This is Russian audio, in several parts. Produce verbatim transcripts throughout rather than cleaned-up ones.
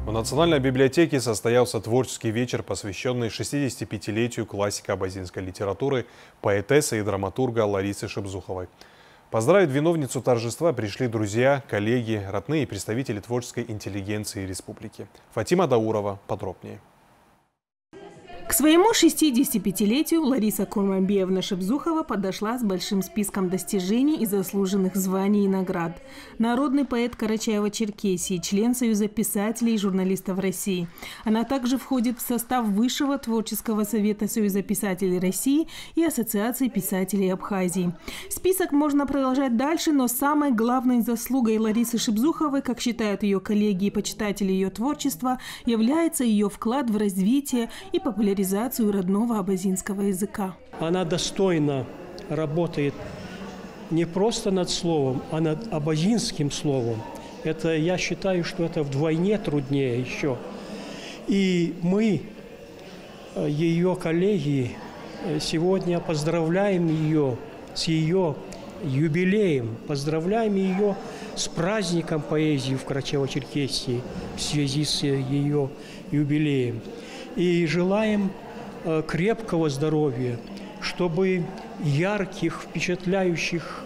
В Национальной библиотеке состоялся творческий вечер, посвященный шестидесятипятилетию классика абазинской литературы, поэтессы и драматурга Ларисы Шипзуховой. Поздравить виновницу торжества пришли друзья, коллеги, родные и представители творческой интеллигенции республики. Фатима Даурова подробнее. К своему шестидесятипятилетию Лариса Курманбиевна Шипзухова подошла с большим списком достижений и заслуженных званий и наград. Народный поэт Карачаево-Черкесии, член Союза писателей и журналистов России. Она также входит в состав Высшего творческого совета Союза писателей России и Ассоциации писателей Абхазии. Список можно продолжать дальше, но самой главной заслугой Ларисы Шипзуховой, как считают ее коллеги и почитатели ее творчества, является ее вклад в развитие и популяризацию родного абазинского языка. Она достойно работает не просто над словом, а над абазинским словом. Это, я считаю, что это вдвойне труднее еще. И мы, ее коллеги, сегодня поздравляем ее с ее юбилеем, поздравляем ее с праздником поэзии в Карачаево-Черкесии в связи с ее юбилеем. И желаем э, крепкого здоровья, чтобы ярких, впечатляющих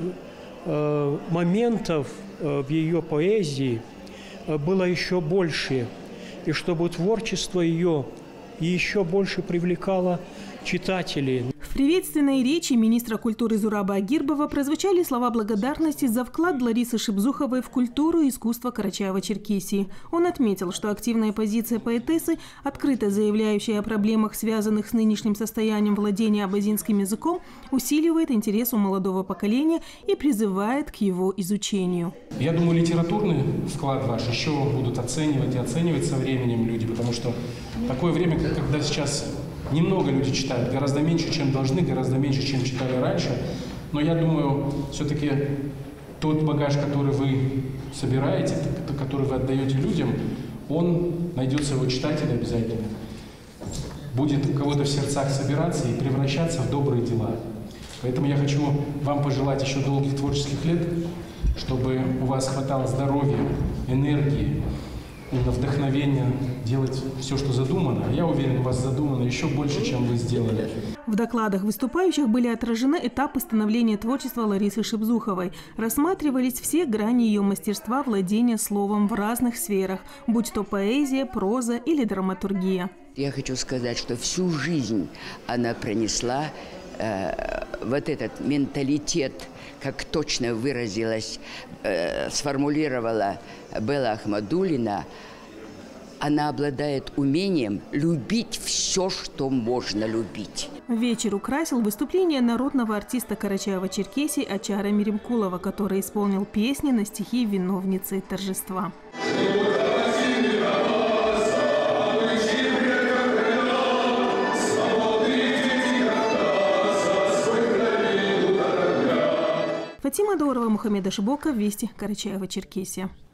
э, моментов э, в ее поэзии э, было еще больше, и чтобы творчество ее еще больше привлекало читателей. В приветственной речи министра культуры Зураба Агирбова прозвучали слова благодарности за вклад Ларисы Шипзуховой в культуру и искусство Карачаево-Черкесии. Он отметил, что активная позиция поэтессы, открыто заявляющая о проблемах, связанных с нынешним состоянием владения абазинским языком, усиливает интерес у молодого поколения и призывает к его изучению. Я думаю, литературный вклад ваш еще будут оценивать и оценивать со временем люди, потому что такое время, когда сейчас немного люди читают, гораздо меньше, чем должны, гораздо меньше, чем читали раньше. Но я думаю, все-таки тот багаж, который вы собираете, который вы отдаете людям, он найдет своего читателя обязательно. Будет у кого-то в сердцах собираться и превращаться в добрые дела. Поэтому я хочу вам пожелать еще долгих творческих лет, чтобы у вас хватало здоровья, энергии, на вдохновение делать все, что задумано. Я уверен, у вас задумано еще больше, чем вы сделали. В докладах выступающих были отражены этапы становления творчества Ларисы Шипзуховой. Рассматривались все грани ее мастерства владения словом в разных сферах, будь то поэзия, проза или драматургия. Я хочу сказать, что всю жизнь она пронесла э, вот этот менталитет, как точно выразилась, э, сформулировала Белла Ахмадуллина. Она обладает умением любить все, что можно любить. Вечер украсил выступление народного артиста Карачаево-Черкесии Ачара Миримкулова, который исполнил песни на стихи виновницы торжества. Фатима Даурова, Мухаммед Ашибоков, Вести, Карачаево-Черкесия.